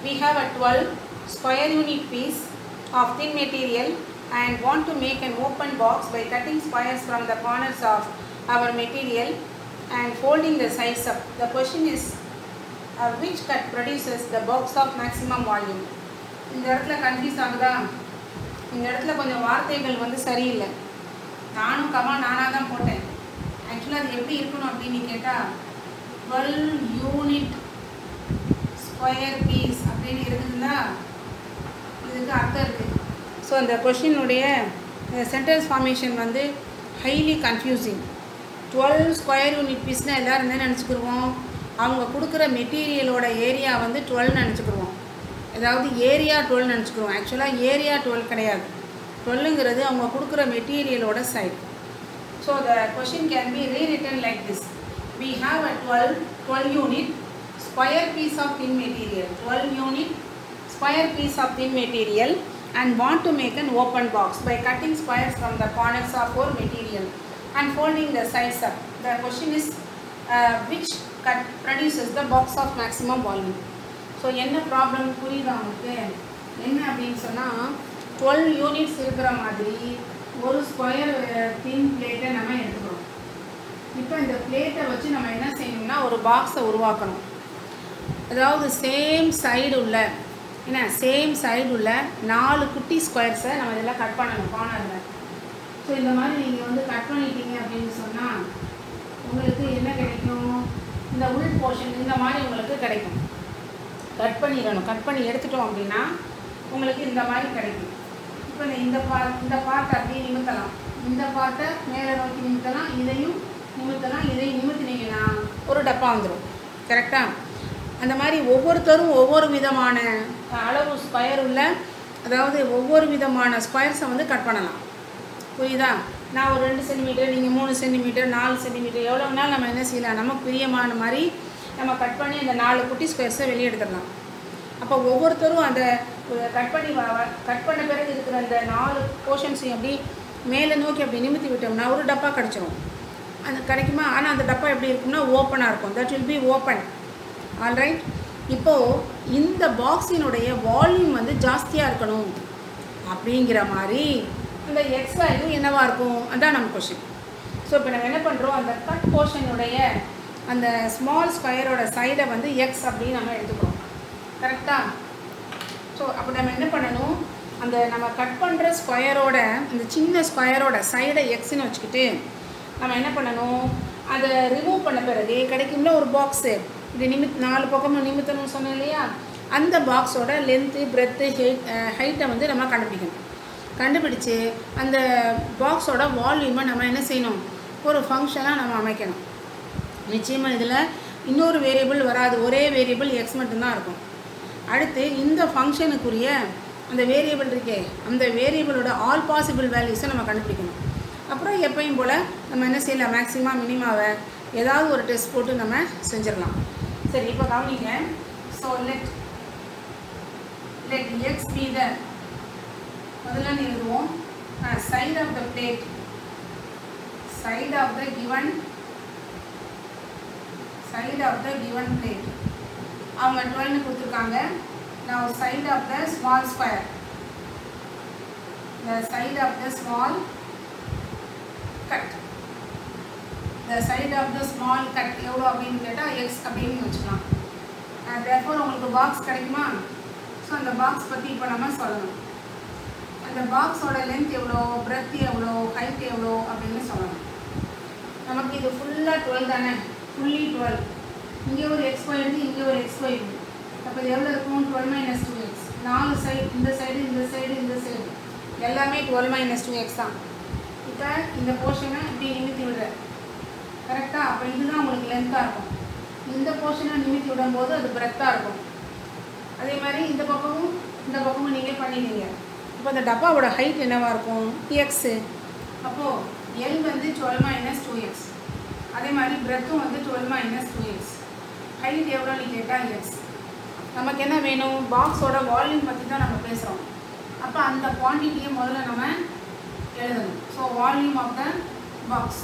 we have a 12 square unit piece of thin material and want to make an open box by cutting squares from the corners of our material and folding the sides up. The question is which cut produces the box of maximum volume. இந்த இடத்துல confuse ஆகுதா? இந்த இடத்துல கொஞ்சம் வார்த்தைகள் வந்து சரியில்லை. நானும் நானாக தான் போட்டேன். ஆக்சுவலாக அது எப்படி இருக்கணும் அப்படின்னு கேட்டால் 12 யூனிட் ஸ்கொயர் பீஸ் அப்படின்னு இருக்குதுன்னா இதுக்கு அர்த்தம் இருக்குது. ஸோ அந்த கொஷினுடைய சென்டென்ஸ் ஃபார்மேஷன் வந்து ஹைலி கன்ஃபியூசிங். 12 ஸ்கொயர் யூனிட் பீஸ்னால் எல்லோரும் என்ன நினச்சிக்கிடுவோம்? அவங்க கொடுக்குற மெட்டீரியலோட ஏரியா வந்து 12 நினச்சிக்கிடுவோம். அதாவது ஏரியா 12 நினச்சிக்கிடுவோம். ஆக்சுவலாக ஏரியா 12 கிடையாது. 12ங்கிறது அவங்க கொடுக்குற மெட்டீரியலோட side. So the question can be rewritten like this. We have a 12 unit square piece of thin material. 12 unit square piece of thin material and want to make an open box by cutting squares from the corners of our material and folding the sides up. The question is which cut produces the box of maximum volume. So என்ன problem புரியுதா உங்களுக்கு? என்ன அப்படின்னு சொன்னால் 12 units இருக்கிற மாதிரி ஒரு square தின் பிளேட்டை நம்ம எடுத்துக்கிறோம். இப்போ இந்த பிளேட்டை வச்சு நம்ம என்ன செய்யணும்னா ஒரு பாக்ஸை உருவாக்கணும். அதாவது சேம் சைடு உள்ள 4 குட்டி ஸ்கொயர்ஸை நம்ம இதெல்லாம் கட் பண்ணணும் கார்னரில். ஸோ இந்த மாதிரி நீங்கள் வந்து கட் பண்ணிட்டீங்க அப்படின்னு சொன்னால் உங்களுக்கு என்ன கிடைக்கும்? இந்த உள் போர்ஷன் இந்த மாதிரி உங்களுக்கு கிடைக்கும். கட் பண்ணிடணும். கட் பண்ணி எடுத்துட்டோம் அப்படின்னா உங்களுக்கு இந்த மாதிரி கிடைக்கும். இப்போ இந்த பார்ட்டை அப்படியே நிமித்தலாம். இந்த பார்ட்டை மேலே நோக்கி நிமித்தலாம், இதையும் நிமித்தலாம். இதையும் நிமித்தினீங்கன்னா ஒரு டப்பா வந்துடும். கரெக்டாக? அந்த மாதிரி ஒவ்வொருத்தரும் ஒவ்வொரு விதமான அளவு ஸ்கொயர் உள்ள, அதாவது ஒவ்வொரு விதமான ஸ்கொயர்ஸை வந்து கட் பண்ணலாம். புரியுதா? நான் ஒரு 2 சென்டிமீட்டர், நீங்கள் 3 சென்டிமீட்டர், 4 சென்டிமீட்டர், எவ்வளோ வேணாலும் நம்ம என்ன செய்யலாம், நமக்கு பிரியமான மாதிரி நம்ம கட் பண்ணி அந்த 4 குட்டி ஸ்கொயர்ஸை வெளியே எடுத்துடலாம். அப்போ ஒவ்வொருத்தரும் அந்த கட் பண்ண பிறகு இருக்கிற அந்த 4 போர்ஷன்ஸையும் அப்படி மேலே நோக்கி அப்படி நிமித்தி விட்டோம்னா ஒரு டப்பா கிடச்சிரும். அந்த கிடைக்குமா? ஆனால் அந்த டப்பா எப்படி இருக்கும்னா ஓப்பனாக இருக்கும். That will be open. Alright. இப்போது இந்த பாக்ஸினுடைய வால்யூம் வந்து ஜாஸ்தியாக இருக்கணும் அப்படிங்கிற மாதிரி அந்த எக்ஸ் வேல்யூ என்னவாக இருக்கும்? அதான் நம்ம கொஷின். ஸோ இப்போ நம்ம என்ன பண்ணுறோம்? அந்த கட் போர்ஷனுடைய அந்த ஸ்மால் ஸ்கொயரோட சைடை வந்து எக்ஸ் அப்படின்னு நம்ம எடுத்துக்கிறோம். கரெக்டாக? ஸோ அப்போ நம்ம என்ன பண்ணணும்? அந்த நம்ம கட் பண்ணுற ஸ்கொயரோட அந்த சின்ன ஸ்கொயரோட சைடை எக்ஸ்ன்னு வச்சுக்கிட்டு நம்ம என்ன பண்ணணும்? அதை ரிமூவ் பண்ண பிறகு கிடைக்கும்ல ஒரு பாக்ஸு. இது 4 பக்கமும் நிமித்தணும்னு சொன்னோம் இல்லையா? அந்த பாக்ஸோட லென்த்து, பிரெத்து, ஹைட்டை வந்து நம்ம கண்டுபிடிச்சு அந்த பாக்ஸோட வால்யூமை நம்ம என்ன செய்யணும்? ஒரு ஃபங்க்ஷனாக நம்ம அமைக்கணும். நிச்சயமாக இதில் இன்னொரு வேரியபிள் வராது. ஒரே வேரியபிள் எக்ஸ் மட்டும்தான் இருக்கும். அடுத்து இந்த ஃபங்க்ஷனுக்குரிய அந்த வேரியபிள் இருக்கே, அந்த வேரியபிளோட ஆல் பாசிபிள் வேல்யூஸை நம்ம கண்டுபிடிக்கணும். அப்புறம் எப்பயும் போல் நம்ம என்ன செய்யலாம்? மேக்ஸிமம் மினிமாவை ஏதாவது ஒரு டெஸ்ட் போட்டு நம்ம செஞ்சிடலாம். சரி, இப்போ கவனிங்க. So let x be the, முதல்ல எழுதுவோம், side of the plate, side of the given plate. அவங்க 12 கொடுத்துருக்காங்க. Now side of the small square, the side of the small cut, the side of the small cut எவ்வளோ அப்படின்னு கேட்டால் x அப்படின்னு வச்சுக்கலாம். therefore உங்களுக்கு பாக்ஸ் கிடைக்குமா? ஸோ அந்த பாக்ஸ் பற்றி இப்போ நம்ம சொல்லணும். அந்த பாக்ஸோட லென்த் எவ்வளோ, பிரெத் எவ்வளோ, ஹைட் எவ்வளோ அப்படின்னு சொல்லணும். நமக்கு இது ஃபுல்லாக 12 தானே, ஃபுல்லி 12. இங்கே ஒரு எக்ஸ் போயிடுது, இங்கே ஒரு எக்ஸ் போயிடுது. அப்போ இது எவ்வளோ இருக்கும்? 12 - 2x. 4 சைடு, இந்த சைடு, இந்த சைடு, இந்த சைடு எல்லாமே 12 - 2x தான். இப்போ இந்த போர்ஷனை இப்படி நிமித்தி விடுற. கரெக்டாக? அப்போ இதுதான் உங்களுக்கு லென்த்தாக இருக்கும். இந்த போர்ஷனை நிமித்தி விடும்போது அது பிரெத்தாக இருக்கும். அதே மாதிரி இந்த பக்கமும் நீங்கள் பண்ணிடுங்க. இப்போ அந்த டப்பாவோட ஹைட் என்னவாக இருக்கும்? எக்ஸு. அப்போது L வந்து 12 - 2x. அதே மாதிரி பிரெத்தும் வந்து 12 - 2x. ஹைட் எவ்வளோன்னு கேட்டால் எக்ஸ். நமக்கு என்ன வேணும்? பாக்ஸோட வால்யூம் பற்றி தான் நம்ம பேசுகிறோம். அப்போ அந்த குவான்டிட்டியை முதல்ல நம்ம எழுதணும். So volume of the box.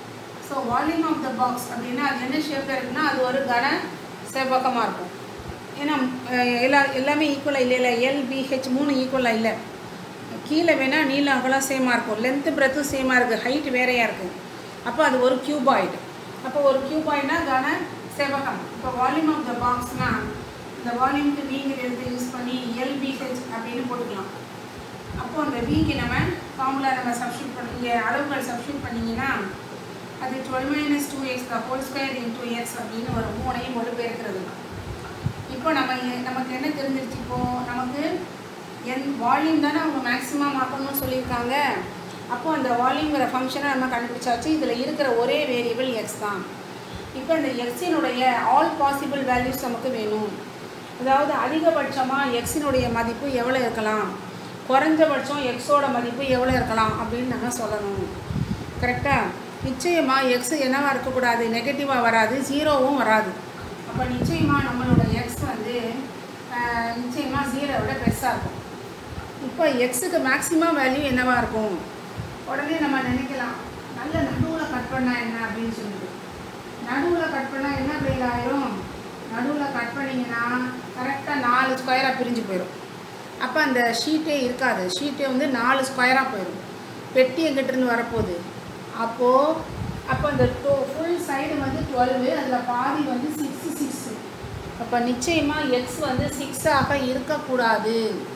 So volume of the box அப்படின்னா அது என்ன ஷேப்பில் இருக்குன்னா அது ஒரு கன செவ்வகமாக இருக்கும். ஏன்னா எல்லாமே ஈக்குவலாக இல்லை LBH 3 ஈக்குவலாக இல்லை. கீழே வேணால் நீளம் அகலம் சேமாக இருக்கும், லென்த்து பிரெத்தும் சேமாக இருக்குது, ஹைட் வேறையாக இருக்குது. அப்போ அது ஒரு கியூபாய்டு. அப்போ ஒரு கியூபாய்டுனா கன செவ்வகம். இப்போ வால்யூம் ஆஃப் த பாக்ஸ்னால் இந்த வால்யூமுக்கு வீங்கிற எழுத்து யூஸ் பண்ணி LBH அப்படின்னு போட்டுக்கலாம். அப்போது அந்த வீக்கு நம்ம ஃபார்முலா நம்ம சப்ஸ்டியூட் பண்ணி இங்கே அளவுகள் சப்ஸ்டியூட் பண்ணிங்கன்னா அது 12 - 2x the whole square into x அப்படின்னு ஒரு 3ஐயும் மொழிபெயர்க்கிறது. இப்போ நமக்கு என்ன தெரிஞ்சிருச்சு? இப்போது நமக்கு வால்யூம் தானே அவங்க மேக்ஸிமம் ஆக்கணும்னு சொல்லியிருக்காங்க. அப்போது அந்த வால்யூம்ங்கிற ஃபங்க்ஷனை நம்ம கண்டுபிடிச்சாச்சு. இதில் இருக்கிற ஒரே வேரியபிள் எக்ஸ் தான். இப்போ இந்த எக்ஸினுடைய ஆல் பாசிபிள் வேல்யூஸ் நமக்கு வேணும். அதாவது அதிகபட்சமாக எக்ஸினுடைய மதிப்பு எவ்வளோ இருக்கலாம், குறைஞ்சபட்சம் எக்ஸோட மதிப்பு எவ்வளோ இருக்கலாம் அப்படின்னு நம்ம சொல்லணும். கரெக்டாக? நிச்சயமாக எக்ஸ் என்னவாக இருக்கக்கூடாது, நெகட்டிவாக வராது, ஜீரோவும் வராது. அப்போ நிச்சயமாக நம்மளோட எக்ஸ் வந்து நிச்சயமாக 0 விட பெருசாக இருக்கும். இப்போ எக்ஸுக்கு மேக்ஸிமம் வேல்யூ என்னவாக இருக்கும்? உடனே நம்ம நினைக்கலாம், நல்ல நடுவில் கட் பண்ணால் என்ன அப்படின்னு சொல்லிட்டு. நடுவில் கட் பண்ணால் என்ன வேலை ஆயிரும்? நடுவில் கட் பண்ணிங்கன்னா கரெக்டாக 4 ஸ்கொயராக பிரிஞ்சு போயிடும். அப்போ அந்த ஷீட்டே இருக்காது, ஷீட்டே வந்து 4 ஸ்கொயராக போயிடும். பெட்டி எங்கிட்டிருந்து வரப்போகுது. அப்போ அந்த ஃபுல் சைடு வந்து 12, அதில் பாதி வந்து 6. அப்போ நிச்சயமாக எக்ஸ் வந்து 6ஆக இருக்கக்கூடாது.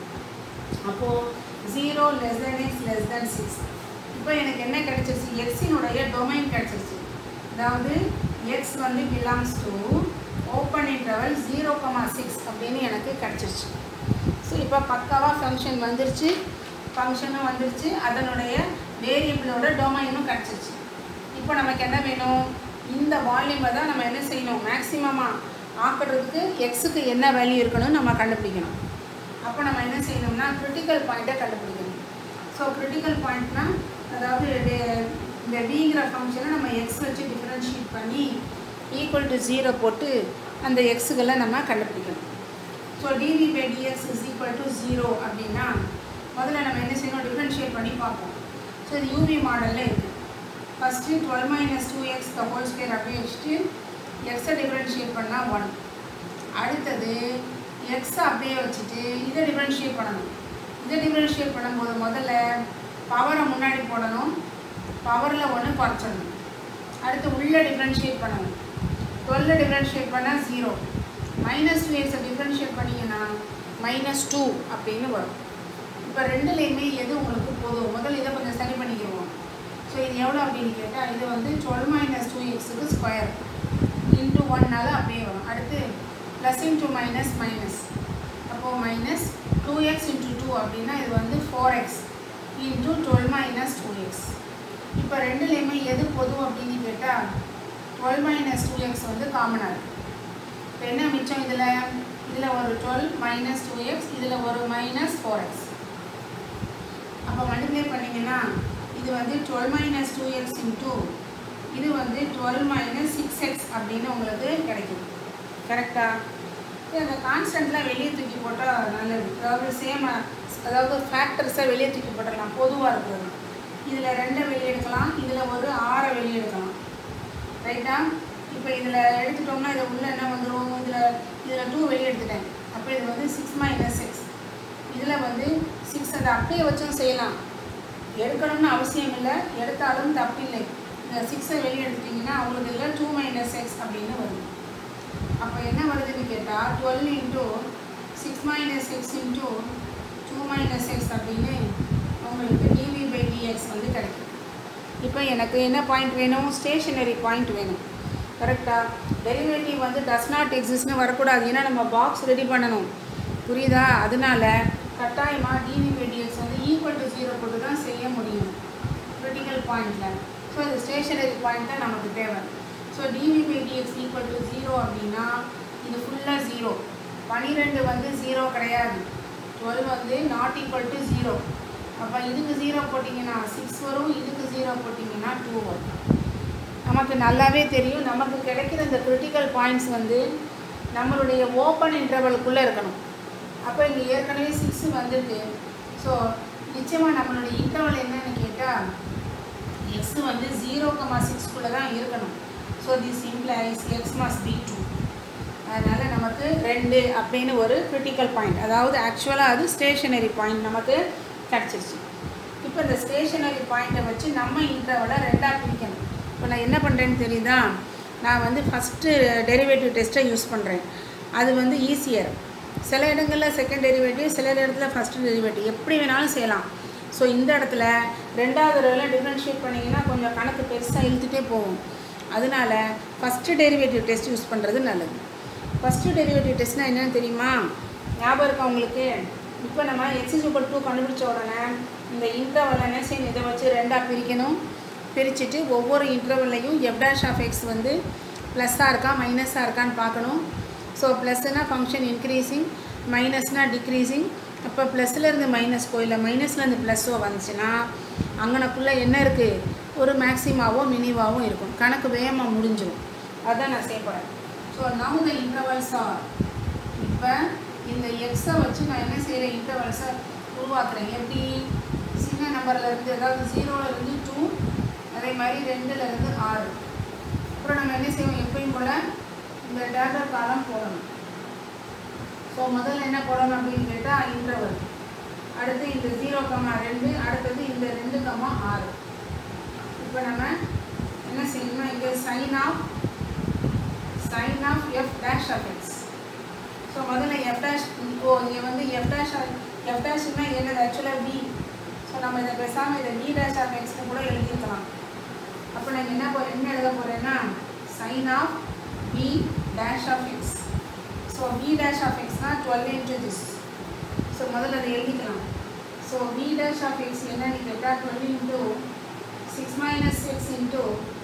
அப்போது 0 <x <6. இப்போ எனக்கு என்ன கிடச்சிருச்சு? எக்ஸினுடைய டொமைன் கிடச்சிருச்சு. அதாவது எக்ஸ் வந்து பிலாங்ஸ் டு ஓப்பன் இன்டர்வல் 0,6 அப்படின்னு எனக்கு கிடச்சிருச்சு. ஸோ இப்போ பக்காவாக ஃபங்க்ஷன் வந்துருச்சு, ஃபங்க்ஷனும் வந்துருச்சு, அதனுடைய வேரியபிளோட டொமைனும் கிடச்சிருச்சு. இப்போ நமக்கு என்ன வேணும்? இந்த வால்யூமை தான் நம்ம என்ன செய்யணும்? மேக்ஸிமமாக ஆக்கிறதுக்கு எக்ஸுக்கு என்ன வேல்யூ இருக்கணும்னு நம்ம கண்டுபிடிக்கணும். அப்போ நம்ம என்ன செய்யணும்னா கிரிட்டிக்கல் பாயிண்ட்டை கண்டுபிடிக்கணும். ஸோ கிரிட்டிக்கல் பாயிண்ட்னால் அதாவது இந்த விங்கிற ஃபங்க்ஷனை நம்ம எக்ஸ் வச்சு டிஃப்ரென்ஷியேட் பண்ணி ஈக்குவல் டு 0 போட்டு அந்த எக்ஸுகளை நம்ம கண்டுபிடிக்கணும். ஸோ dv/dx = 0 அப்படின்னா முதல்ல நம்ம என்ன செய்யணும்? டிஃப்ரென்ஷியேட் பண்ணி பார்ப்போம். ஸோ இது யூவி மாடலில் இருக்குது. First 12 - 2x the whole square அப்படியே வச்சுட்டு எக்ஸை டிஃப்ரென்ஷியேட் பண்ணால் 1. அடுத்தது எக்ஸை அப்படியே வச்சுட்டு இதை டிஃப்ரென்ஷியேட் பண்ணணும். இதை டிஃப்ரென்ஷியேட் பண்ணும்போது முதல்ல பவரை முன்னாடி போடணும், பவரில் 1 குறைச்சிடணும். அடுத்து உள்ளே டிஃப்ரென்ஷியேட் பண்ணணும். 12 டிஃப்ரென்ஷியேட் பண்ணால் 0. -2xை டிஃப்ரென்ஷியேட் பண்ணிங்கன்னா -2 அப்படின்னு வரும். இப்போ ரெண்டுலேயுமே எது உங்களுக்கு போதும்? முதல்ல இதை கொஞ்சம் சரி பண்ணிக்கிடுவோம். ஸோ இது எவ்வளோ அப்படின்னு கேட்டால் இது வந்து 12 - 2xக்கு ஸ்கொயர் இன்ட்டு 1னால அப்படியே வரும். அடுத்து ப்ளஸ் இன்ட்டு மைனஸ், அப்போது -2x × 2 அப்படின்னா இது வந்து 4x இன்ட்டு 12 - 2x. இப்போ ரெண்டுலேயுமே எது பொது அப்படின்னு கேட்டால் 12 - 2x வந்து காமனாக இருக்குது. இப்போ என்ன மிச்சம்? இதில் ஒரு 12 - 2x, இதில் ஒரு -4x. அப்போ மல்டிப்ளை பண்ணிங்கன்னா இது வந்து 12 - 2x இன்ட்டு இது வந்து 12 - 6x அப்படின்னு உங்களுக்கு கிடைக்கும். கரெக்டாக? அந்த கான்ஸ்டன்ட்லாம் வெளியே தூக்கி போட்டால் நல்லது. அதாவது ஃபேக்டர்ஸை வெளியே தூக்கி போட்டுடலாம், பொதுவாக இருக்கிறது. இதில் 2 வெளியே எடுக்கலாம், இதில் ஒரு 6 வெளியே எடுக்கலாம். ரைட்டா? இப்போ இதில் எடுத்துட்டோம்னா இதை உள்ள என்ன வந்துடும்? இதில் 2 வெளியே எடுத்துட்டேன். அப்போ இது வந்து 6 - 6. இதில் வந்து 6 அதை அப்படியே வச்சும் செய்யலாம், எடுக்கணும்னு அவசியம் இல்லை, எடுத்தாலும் தப்பில்லை. இந்த 6ஐ வெளியே எடுத்துட்டிங்கன்னா அவங்களுக்கு இதில் 2 - x அப்படின்னு வருது. அப்போ என்ன வருதுன்னு கேட்டால் 12 × 6 - x இன்ட்டு 2 - x அப்படின்னு உங்களுக்கு dv/dx வந்து கிடைக்கும். இப்போ எனக்கு என்ன பாயிண்ட் வேணும்? ஸ்டேஷனரி பாயிண்ட் வேணும். கரெக்டாக? டெரிவேட்டிவ் வந்து டஸ் நாட் எக்ஸிஸ்ட்னு வரக்கூடாது, ஏன்னா நம்ம பாக்ஸ் ரெடி பண்ணணும். புரியுதா? அதனால கட்டாயமாக dv/dx வந்து ஈக்குவல் டு 0 போட்டு தான் செய்ய முடியும் கிரிட்டிக்கல் பாயிண்டில். ஸோ அது ஸ்டேஷனரி பாயிண்ட் தான் நமக்கு தேவை. ஸோ dv/dx ஈக்குவல் டு 0 அப்படின்னா இது ஃபுல்லாக 0. 12 வந்து 0 கிடையாது, 12 வந்து நாட் ஈக்குவல் டு 0. அப்போ இதுக்கு 0 போட்டிங்கன்னா 6 வரும், இதுக்கு 0 போட்டிங்கன்னா 2 வரும். நமக்கு நல்லாவே தெரியும் நமக்கு கிடைக்கிற இந்த கிரிட்டிக்கல் பாயிண்ட்ஸ் வந்து நம்மளுடைய ஓப்பன் இன்டர்வலுக்குள்ளே இருக்கணும். அப்போ இங்கே ஏற்கனவே 6 வந்துருக்கு. ஸோ நிச்சயமாக நம்மளுடைய இன்டர்வல் என்னன்னு கேட்டால் எக்ஸ் வந்து 0,6 தான் இருக்கணும். So this implies x must be 2. அதனால் நமக்கு 2 அப்படின்னு ஒரு கிரிட்டிக்கல் பாயிண்ட், அதாவது ஆக்சுவலாக அது ஸ்டேஷனரி பாயிண்ட் நமக்கு கிடச்சிருச்சு. இப்போ இந்த ஸ்டேஷனரி பாயிண்ட்டை வச்சு நம்ம இன்டர்வலை 2ஆக பிரிக்கணும். இப்போ நான் என்ன பண்ணுறேன்னு தெரியுதா, நான் வந்து ஃபஸ்ட்டு டெரிவேட்டிவ் டெஸ்ட்டை யூஸ் பண்ணுறேன். அது வந்து ஈஸியர். சில இடங்களில் செகண்ட் டெரிவேட்டிவ், சில இடத்துல ஃபஸ்ட்டு டெரிவேட்டிவ், எப்படி வேணாலும் செய்யலாம். ஸோ இந்த இடத்துல 2வது தடவை டிஃப்ரென்ஷியேட் பண்ணிங்கன்னா கொஞ்சம் கணக்கு பெருசாக இழுத்துகிட்டே போகும். அதனால ஃபஸ்ட்டு டெரிவேட்டிவ் டெஸ்ட் யூஸ் பண்ணுறது நல்லது. ஃபஸ்ட்டு டெரிவேட்டிவ் டெஸ்ட்னால் என்னென்னு தெரியுமா, ஞாபகம் இருக்கா உங்களுக்கு? இப்போ நம்ம x=2 கண்டுபிடிச்ச உடனே இந்த இன்டர்வல் என்ன செய்யணும், இதை வச்சு 2ஆக பிரிக்கணும். பிரிச்சுட்டு ஒவ்வொரு இன்டர்வல்லையும் f' வந்து ப்ளஸ்ஸாக இருக்கா மைனஸாக இருக்கான்னு பார்க்கணும். ஸோ ப்ளஸ்னால் ஃபங்க்ஷன் இன்க்ரீஸிங், மைனஸ்னால் டிக்ரீஸிங். அப்போ ப்ளஸ்லேருந்து மைனஸ்க்கோ இல்லை மைனஸ்லேருந்து ப்ளஸ்ஸோ வந்துச்சுன்னா அங்கனக்குள்ளே என்ன இருக்குது, ஒரு மேக்ஸிமாவோ மினிமாவோ இருக்கும். கணக்கு வேகமாக முடிஞ்சிடும். அதுதான் நான் செய்யப்படுறேன். So now the intervals are, இப்போ இந்த எக்ஸை வச்சு நான் என்ன செய்கிறேன், இன்டர்வல்ஸை உருவாக்குறேன். எப்படி, சின்ன நம்பர்லேருந்து, அதாவது 0லேருந்து 2, அதே மாதிரி 2லேருந்து 6. அப்புறம் நம்ம என்ன செய்வோம், எப்பயும் போல் இந்த டேட்டர் காலம் போடணும். ஸோ முதல்ல என்ன போடணும் அப்படின்னு கேட்டால் இன்டர்வல், அடுத்து இந்த 0,2, அடுத்தது இந்த 2,6. இப்போ நம்ம என்ன செய்யணும்னா இங்கே சைன் ஆஃப் f'(x). ஸோ முதல்ல f', இங்கே வந்து f''னா என்னது, ஆக்சுவலாக v. ஸோ நம்ம இதை பேசாமல் இதை v'(x)ன்னு கூட எழுதிக்கலாம். அப்போ நான் என்ன எழுத போகிறேன்னா சைன் ஆஃப் v'(x). ஸோ v'(x)னா 12 into this. ஸோ முதல்ல அதை எழுதிக்கலாம். ஸோ v'(x) என்னன்னு கேட்டால் 12 into 6 - 6 into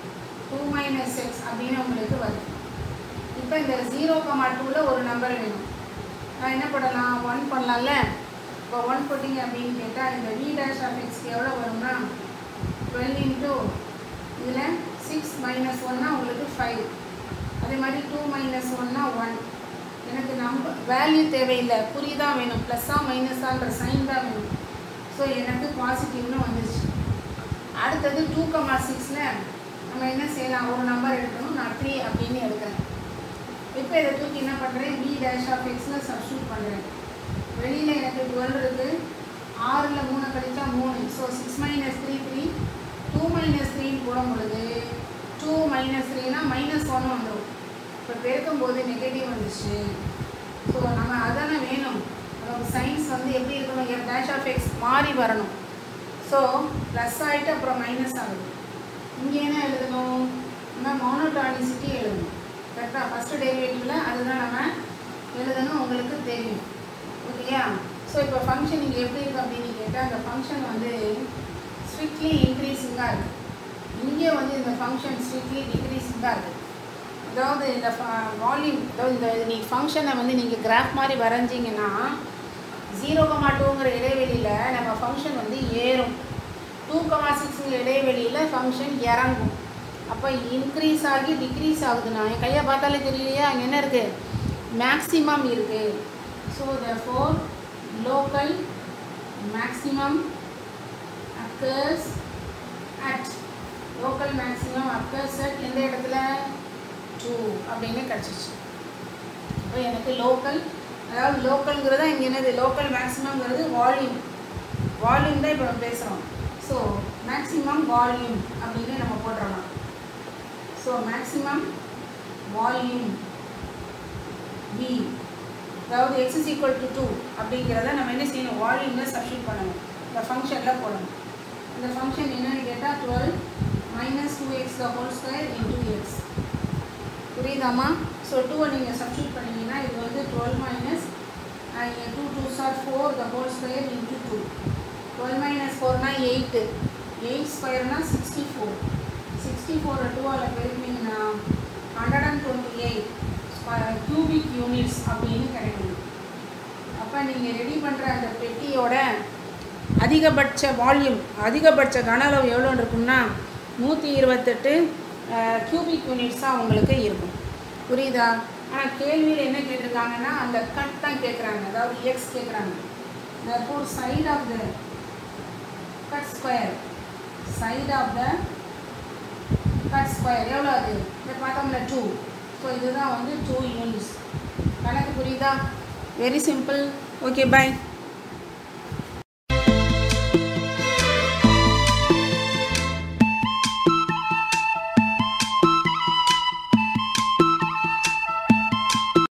2 - 6 அப்படின்னு உங்களுக்கு வருது. இப்போ இந்த 0,2ல் ஒரு நம்பர் வேணும். நான் என்ன பண்ணலாம், 1 பண்ணலாம்ல. இப்போ 1 போட்டிங்க அப்படின்னு கேட்டால் இந்த v'(x) எவ்வளோ வரும்னா 12 into இதில் 6 - 1னா உங்களுக்கு 5. அதே மாதிரி 2 - 1னா 1. எனக்கு நம்பர் வேல்யூ தேவையில்லை, குறி தான் வேணும், ப்ளஸ்ஸா மைனஸான்ற சைன் தான் வேணும். ஸோ எனக்கு பாசிட்டிவ்னு வந்துருச்சு. அடுத்தது 2,6ல் நம்ம என்ன செய்யலாம், ஒரு நம்பர் எடுக்கணும். நான் 3 அப்படின்னு எடுக்கிறேன். இப்போ இதை தூக்கி என்ன பண்ணுறேன், v'(x)ல் சப்ஸ்டியூட் பண்ணுறேன். வெளியில் எனக்கு 12 இருக்குது, 6ல் 3 கழிச்சா 3. ஸோ 6 - 3 3, 2 - 3ன்னு போடும் பொழுது 2 - 3னா -1 வந்துடும். இப்போ பெருக்கும்போது நெகட்டிவ் வந்துச்சு. ஸோ நம்ம அதானே வேணும், நமக்கு சயின்ஸ் வந்து எப்படி இருக்கணும், f'(x) மாறி வரணும். ஸோ ப்ளஸ் ஆகிட்டு அப்புறம் மைனஸ் ஆகுது. இங்கே என்ன எழுதணும், நம்ம மோனோடானிசிட்டி எழுதணும். கரெக்டாக ஃபஸ்ட்டு டெரிவேட்டிவில் அதுதான் நம்ம எழுதணும், உங்களுக்கு தெரியும். ஓகேயா? ஸோ இப்போ ஃபங்க்ஷன் இங்கே எப்படி இருக்குது அப்படின்னு கேட்டால் அந்த ஃபங்க்ஷன் வந்து ஸ்ட்ரிக்ட்லி இன்க்ரீஸிங்காக இருக்குது. இங்கே வந்து இந்த ஃபங்க்ஷன் ஸ்ட்ரிக்ட்லி டிக்ரீஸிங்காக இருக்குது. அதாவது இந்த வால்யூம், அதாவது இந்த நீங்கள் ஃபங்க்ஷனை வந்து நீங்கள் கிராஃப் மாதிரி வரைஞ்சிங்கன்னா 0,2ங்கிற இடைவெளியில் நம்ம ஃபங்க்ஷன் வந்து ஏறும், 2,6ங்கிற இடைவெளியில் ஃபங்க்ஷன் இறங்கும். அப்போ இன்க்ரீஸ் ஆகி டிக்ரீஸ் ஆகுதுன்னா என் கையை பார்த்தாலே தெரியலையா, அங்கே என்ன இருக்குது, மேக்ஸிமம் இருக்குது. So therefore local maximum occurs at, local maximum occurs at எந்த இடத்துல, 2 அப்படின்னு கிடச்சிச்சு. இப்போ எனக்கு லோக்கல், அதாவது லோக்கல்ங்கிறதா இங்கே என்னது, லோக்கல் மேக்ஸிமம்ங்கிறது வால்யூம். வால்யூம் தான் இப்போ நம்ம பேசுகிறோம். ஸோ மேக்ஸிமம் வால்யூம் அப்படின்னு நம்ம போட்டுடலாம். ஸோ மேக்ஸிமம் வால்யூம் V, அதாவது x = 2 அப்படிங்கிறத நம்ம என்ன செய்யணும், வால்யூமில் சப்ஸ்டியூட் பண்ணணும், இந்த ஃபங்க்ஷனில் போடணும். இந்த ஃபங்க்ஷன் என்னன்னு கேட்டால் 12 - 2x² into x. புரியுதாமா? ஸோ 2வை நீங்கள் சப்ஸ்டியூட் பண்ணிங்கன்னா இது வந்து 12 - 2 2s are 4² into 2. 12 - 4னா 8, 8² 64. 64 2ஆல் பெருக்கினீங்கன்னா 128 cubic units அப்படின்னு கிடைக்கும். அப்போ நீங்கள் ரெடி பண்ணுற அந்த பெட்டியோட அதிகபட்ச வால்யூம், அதிகபட்ச கன அளவு எவ்வளோ இருக்கும்னா 128 cubic யூனிட்ஸாக உங்களுக்கு இருக்கும். புரியுதா? ஆனால் கேள்வியில் என்ன கேட்டிருக்காங்கன்னா அந்த கட் தான் கேட்குறாங்க, அதாவது எக்ஸ் கேட்குறாங்க. therefore side of the cut square, side of the cut square எவ்வளோ அது, இதை பார்த்தோம்ல 2. ஸோ இதுதான் வந்து 2 யூனிட்ஸ். கணக்கு புரியுதா? Very simple. Okay, by.